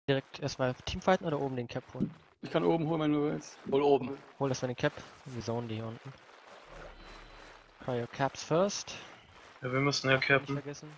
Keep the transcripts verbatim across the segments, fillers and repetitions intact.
Direkt erstmal Teamfighten oder oben den Cap holen? Ich kann oben holen, wenn du willst. Hol oben. Hol das mal den Cap. Wir zonen die hier unten. Cryo Caps first. Ja, wir müssen ja Nicht cappen. vergessen.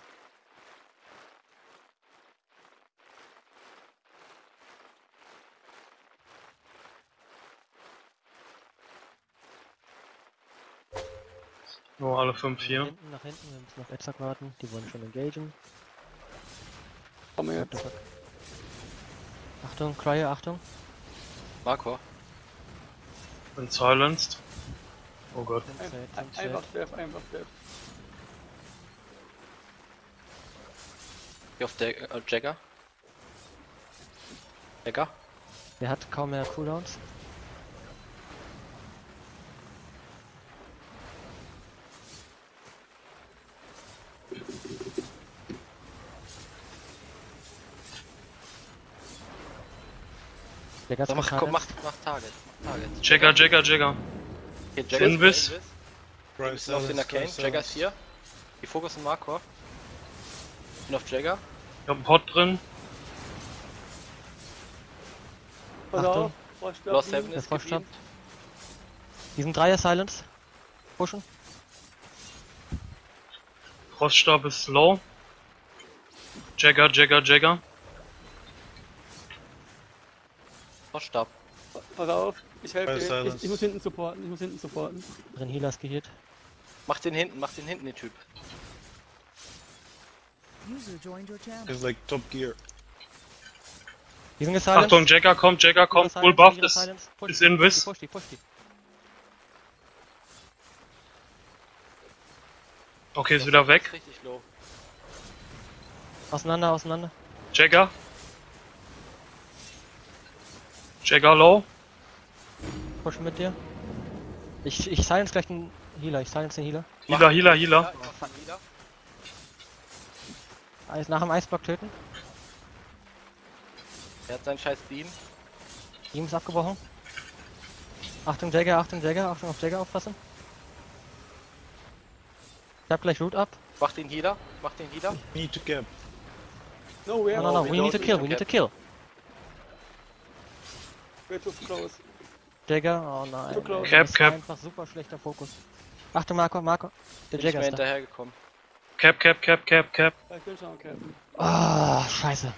Nur alle fünf Nach hier. hinten, nach hinten, wir müssen auf Etzak warten. Die wollen schon engagen. Komm What jetzt. the fuck? Achtung, Cryo, Achtung. Marco. Bin silenced. Oh Gott. Sind set, Ein, sind einfach set. Dev, einfach Dev. Hier auf der äh, Jagger. Jagger. Der hat kaum mehr Cooldowns. Der ganz So, mach, bekannt komm, ist. mach, mach Target. Mach Target. Jagger, Jagger, Jagger. Hier, Jagger ist Invis. Invis. Wir sind auf den Arcane. Jagger ist hier. Die Fokus in Marco. Ich bin auf Jagger. Ich hab einen Pot drin. Pass Achtung. auf. Froschstab, Lost die- Seven der ist Froschstab. geblieben. Die sind Dreier Silence. Pushen. Froststab ist low. Jagger, Jagger, Jagger. Froststab. Pass auf. Ich helfe Bei dir. Ich, Silence. ich muss hinten supporten. Ich muss hinten supporten. Drin Healers gehit. Mach den hinten, mach den hinten, den Typ. User joined your channel. It's like Top Gear. Die sind gesilenced. Achtung, Jagger kommt, Jagger kommt. Healer Full silenced, Buff Healer ist, silenced. Push ist die, Invis. Push die, push die. Okay, ist wieder weg. Ist richtig low. Auseinander, auseinander. Jagger. Jagger low. Push mit dir. Ich, ich silence gleich den Healer. Ich silence den Healer. Healer, Healer, Healer. Ich mach Healer. Eis, nach dem Eisblock töten. Er hat seinen scheiß Beam. Beam ist abgebrochen. Achtung Jagger, Achtung Jagger, Achtung auf Jagger aufpassen. Ich hab gleich Root ab. Mach den Healer. Mach den Healer. Need to cap. No, we No, are no, no, we we don't need to need kill, to we need to cap. kill. We're too close. Jagger, oh nein. Too close. Cap, Das war cap. einfach super schlechter Fokus. Achtung Marco, Marco. Der Bin nicht Jagger mehr ist da. hinterhergekommen. Cap, cap, cap, cap, cap. Ja, ich bin schon okay. Ah, scheiße.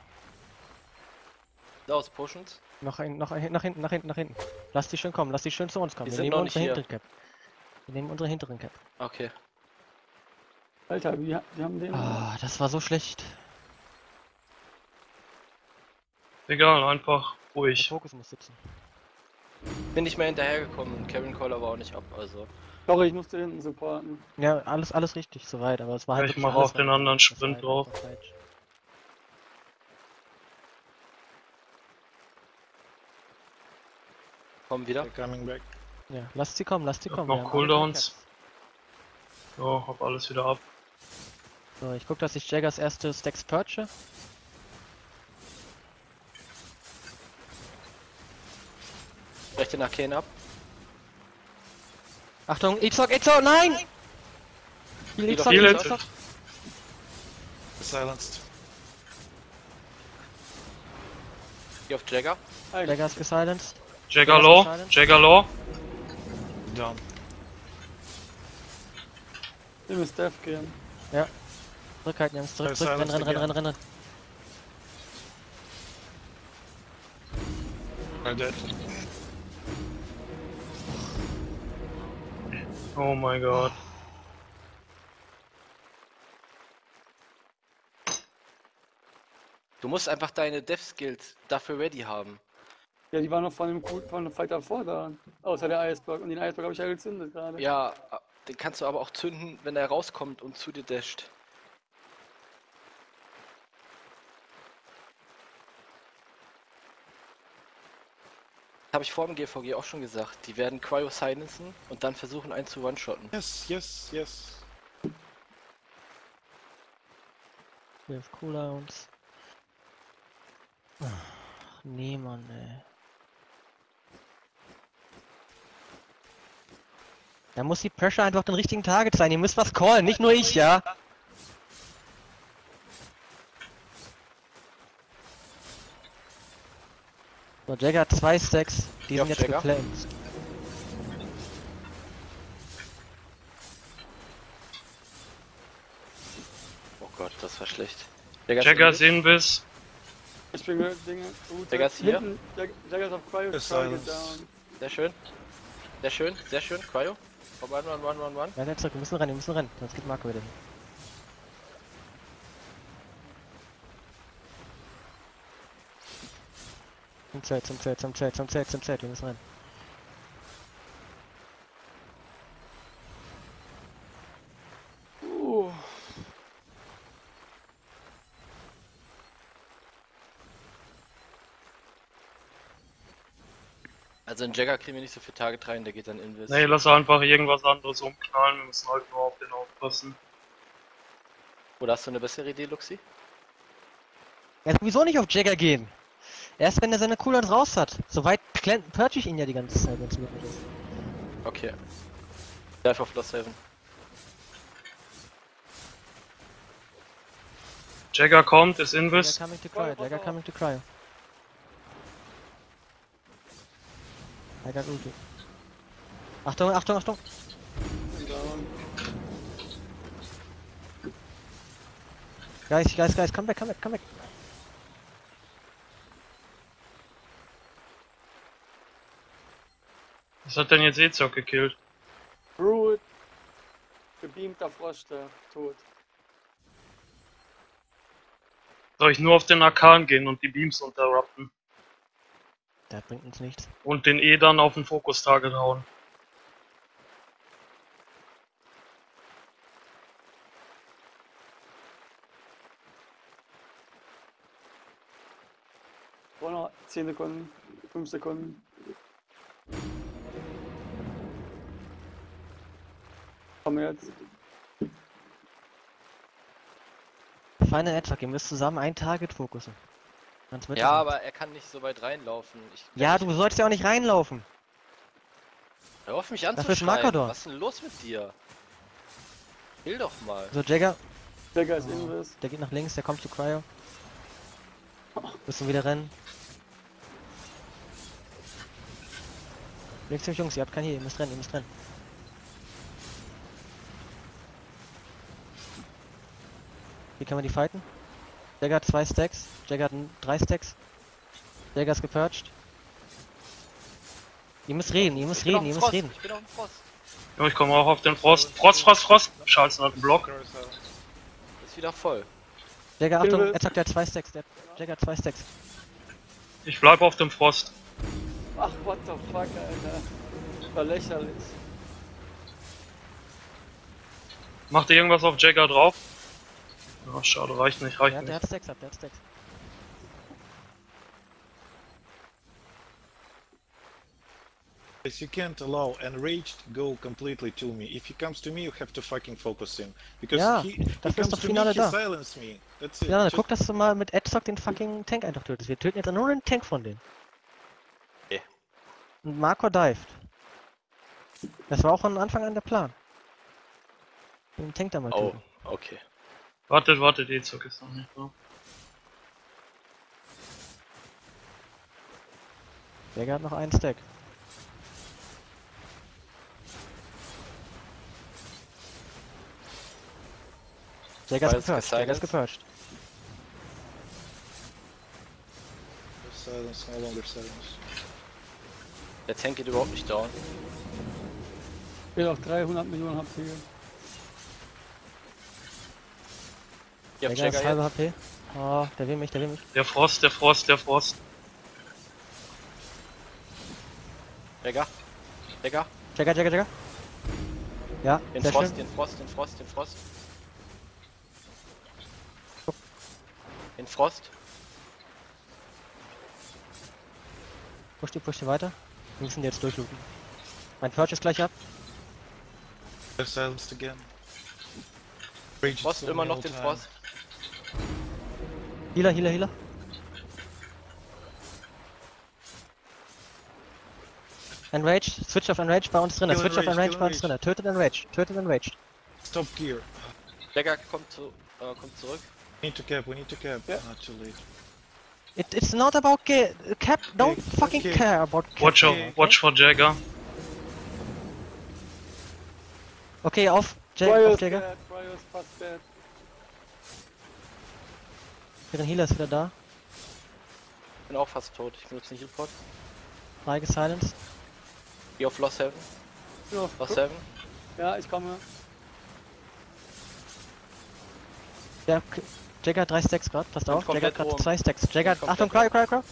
Los, pushend. Noch, ein, noch ein, nach hinten, nach hinten, nach hinten. Lass die schön kommen, lass die schön zu uns kommen. Die Wir sind nehmen noch unsere nicht hier. hinteren Cap. Wir nehmen unsere hinteren Cap. Okay. Alter, wir, wir haben den. Ah, das war so schlecht. Egal, einfach Der ruhig. Fokus muss sitzen. Bin nicht mehr hinterhergekommen und Kevin Caller war auch nicht ab, also. Sorry, ich musste hinten supporten. Ja, alles, alles richtig soweit, aber es war halt Ich wirklich mache alles auf den halt- anderen das war Sprint halt drauf. einfach falsch. Komm wieder. They're coming back. Ja, lasst sie kommen, lasst sie Ich hab kommen. noch wir haben Cooldowns. alle Caps. Ja, hab alles wieder ab. So, ich guck, dass ich Jaggers erste Stacks purge. Brech den Arcane ab. Achtung, Izok, Izok, nein! Heal Izok, Heal Izok, it. Izok. Silenced. Geh auf Jagger. Alter, Jagger ist gesilenced. Jagger low, Jagger low. Down. wir müssen Dev gehen. Zurückhalten, Jungs, zurück, Ja, zurück, renn, silence renn, renn, renn, again. renn, renn. Are dead. Oh mein Gott. Du musst einfach deine Dev-Skills dafür ready haben. Ja, die waren noch von dem, Cool- von dem Fight davor da. Außer der Eisblock. Und den Eisblock habe ich ja gezündet gerade. Ja, den kannst du aber auch zünden, wenn er rauskommt und zu dir dasht. Habe ich vor dem G V G auch schon gesagt. Die werden Cryo silencen und dann versuchen einen zu one-shotten. Yes, yes, yes. zwölf Cooldowns. Ach, nee, Mann, ey. Da muss die Pressure einfach den richtigen Target sein. Ihr müsst was callen, nicht nur ich, ja? So, Jagger hat zwei Stacks, die Ja, sind jetzt Jagger. geclaimed. Oh Gott, das war schlecht. Jagger ist Jagger Invis. sehen bis. Ich bin gehört, Dinge. Gut, Jagger ist hier. hinten, Jag- Jagger ist auf Cryo, Ist Cryo silence. geht down. Sehr schön. Sehr schön, sehr schön. Cryo. Komm, run, run, run, run, run. Ja, ja, zurück, wir müssen rennen, wir müssen rennen, sonst geht Marco wieder hin. Zum Zelt, zum Zelt, zum Zelt, zum Zelt, zum Zelt, wir müssen rennen. Uh, Also in Jagger kriegen wir nicht so viel Target rein, der geht dann Invis. Nee, lass einfach irgendwas anderes umknallen, wir müssen halt nur auf den aufpassen. Oder hast du eine bessere Idee, Luxi? Er wird sowieso nicht auf Jagger gehen. Erst wenn er seine Cooldowns raus hat. Soweit purge ich ihn ja die ganze Zeit, wenn es möglich ist. Okay. Dive auf Lost Haven. Jagger kommt, ist Jagger Invis. coming to cryo, Jagger coming to cryo. I got ulti. Achtung, Achtung, Achtung! down. Guys, guys, guys, come back, come back, come back! Was hat denn jetzt Ezok gekillt? Brood. Gebeamter Frosch, der tot. Soll ich nur auf den Arkan gehen und die Beams interrupten? Der bringt uns nichts. Und den E dann auf den Fokus-Target hauen? War noch zehn Sekunden, fünf Sekunden. Komm jetzt. Feine Edward, ihr müsst zusammen ein Target fokussen. Sonst wird Ja, es aber er kann nicht so weit reinlaufen. Ich, nichts. Ja, du sollst ja auch nicht reinlaufen. Hör auf mich Dafür ist anzuschreien. Markador. Was ist denn los mit dir? Will doch mal. So, Jagger, Jagger ist Invis. der geht nach links, der kommt zu Cryo. Müssen wieder rennen. Links mich, Jungs, ihr habt keinen hier, ihr müsst rennen, ihr müsst rennen. Wie kann man die fighten? Jagger hat zwei Stacks, Jagger hat n- drei Stacks. Jagger ist gepurged. Ihr müsst reden, ihr müsst Ich bin reden, ihr auf dem müsst Frost. reden. Ich bin auf dem Frost. Ja, ich komme auch auf den Frost. Frost, Frost, Frost! Schalzen hat einen Block. Cryo silence. Ist wieder voll. Jagger, Achtung, Hilfe. er sagt, der hat zwei Stacks, der Jagger hat zwei Stacks. Ich bleib auf dem Frost. Ach, what the fuck, Alter. Das war lächerlich. Macht ihr irgendwas auf Jagger drauf? Ja, schade, reicht nicht, reicht Ja, der nicht. hat Stacks ab, der hat Stacks. Yes, you can't allow enraged go completely to me. If he comes to me, you have to fucking focus him. Because Ja, he, he dafür ist comes doch to Finale me, he da. silence me. That's it. Ja, dann Just- guck, dass du mal mit Edstock den fucking Tank einfach tötest. Wir töten jetzt nur den Tank von denen. Okay. Und Marco dived. Das war auch von Anfang an der Plan. Den Tank da mal Oh, töten. okay. Wartet, wartet, Ezok ist noch nicht da. Jagger hat noch einen Stack. Jagger ist War jetzt gepurged, Jagger ist gesilenced? gepurged. Silence, no longer silence. Der Tank geht überhaupt nicht down. Ich bin auf dreihundert Millionen H P. Ihr habt Jagger ist Jagger halbe jetzt. H P. Oh, der will mich, der will mich. Der Frost, der Frost, der Frost. Jagger. Jagger. Jagger, Jagger, Jagger. Ja, Den sehr Frost, schön. den Frost, den Frost, den Frost. Guck. Den Frost. Push die, push die weiter. Wir müssen die jetzt durchlooten. Mein Purge ist gleich ab. They're silenced again. Raged Frost for immer me noch all den time. Frost. Healer, Healer, Healer. Enraged, Switch auf Enraged bei uns drin. Kill Switch auf Enraged, Enraged kill bei uns drin. Enraged. Tötet Enraged, tötet Enraged. Stop gear. Jagger kommt, zu, äh, kommt zurück. We need to cap, we need to cap. Yeah. Not too late. It, it's not about ge cap. Don't Okay, fucking okay. care about cap. Watch, Okay. out, watch for Jagger. Okay, auf, Jag Cryo auf ist Jagger. dead, Cryo ist fast dead. Deren Healer ist wieder da. Bin auch fast tot. Ich benutze den Healpot. Drei gesilenced. Geh auf Lost Seven. Ja, Lost Seven. ja, ich komme. Ja, k- Jagger hat drei Stacks gerade, passt Bin auf. Jagger hat komplett gerade oben. zwei Stacks. Jagger hat, Bin Achtung, komplett Cryo, Cryo, Cryo.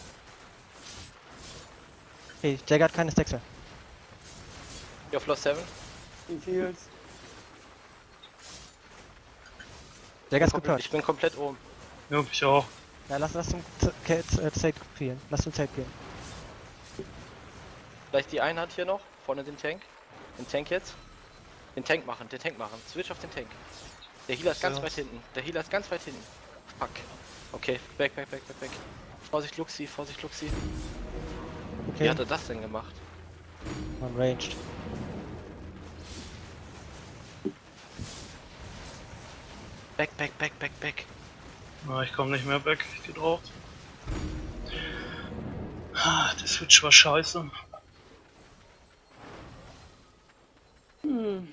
Okay, Jagger hat keine Stacks mehr. Geh auf Lost Seven. In Heals. Jagger ist Komplett- gepurcht. Ich bin komplett oben. Ja, ich auch. Ja, lass, lass zum Z- K- Z- äh, Zelt gehen. Lass zum Zelt gehen. Vielleicht die Einheit hier noch. Vorne den Tank. Den Tank jetzt. Den Tank machen, den Tank machen. Switch auf den Tank. Der Healer ist ganz So. weit hinten. Der Healer ist ganz weit hinten. Fuck. Okay, back, back, back, back, back. Vorsicht Luxi, Vorsicht Luxi. Wie Okay, hat er das denn gemacht? man ranged. Back, back, back, back, back. Na, ich komme nicht mehr weg. Ich geh drauf. Ah, der Switch war scheiße. Hm.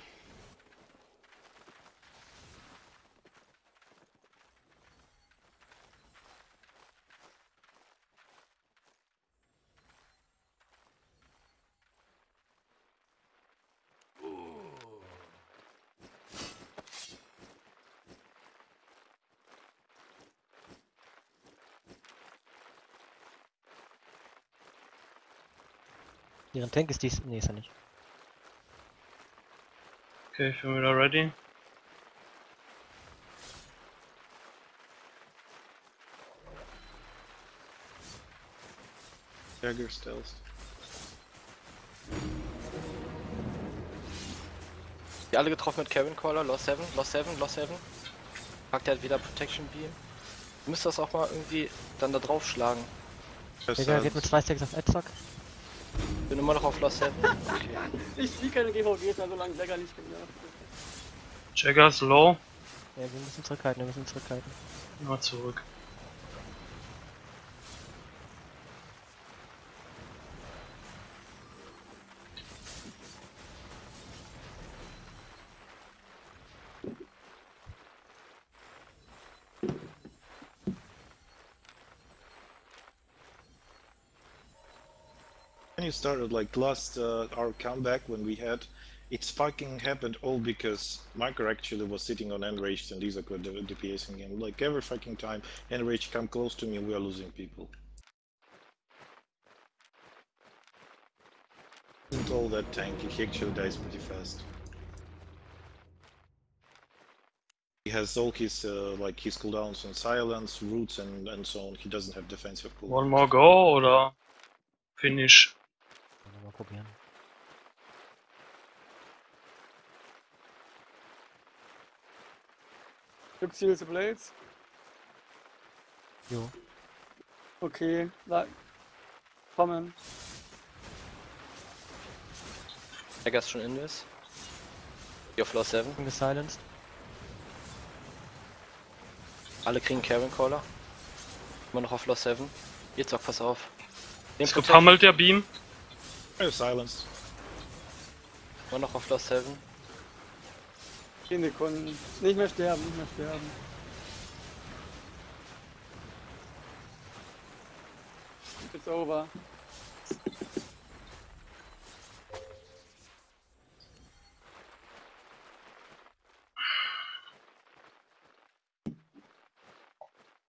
Deren Tank ist dies. Nee, ist er nicht. Okay, ich bin wieder ready. Jagger stealth. Die alle getroffen mit Kevin Caller. Lost Seven, Lost Seven, Lost Seven. Packt er halt wieder Protection Beam. Du müsst das auch mal irgendwie dann da drauf schlagen. Jagger geht mit zwei Stacks auf Edzok. Bin immer noch auf Lost Seven. Okay. Ich sehe keine G V Gs mehr, solange Jagger nicht genervt ist. Jagger ist low. Ja, wir müssen zurückhalten, wir müssen zurückhalten. Mal zurück. When you started like last uh, our comeback when we had, it's fucking happened all because Marker actually was sitting on enraged and Isaac were DPSing him. Like every fucking time enraged come close to me, we are losing people. Isn't all that tanky, he actually dies pretty fast. He has all his uh, like his cooldowns on silence, roots and, and so on. He doesn't have defensive cooldown. One more go oder finish? Mal probieren. Gibt's hier diese Blades? Jo. Okay, da. Kommen. Jagger ist schon in this. Geh auf Lost Seven. Bin gesilenced. Alle kriegen Kevin Caller. Immer noch auf Lost Seven. Jetzt auch, pass auf. Den Ist Protect- gepammelt der Beam. Oh, silence. Immer noch auf Lost Seven. zehn Sekunden. Nicht mehr sterben, nicht mehr sterben. It's over.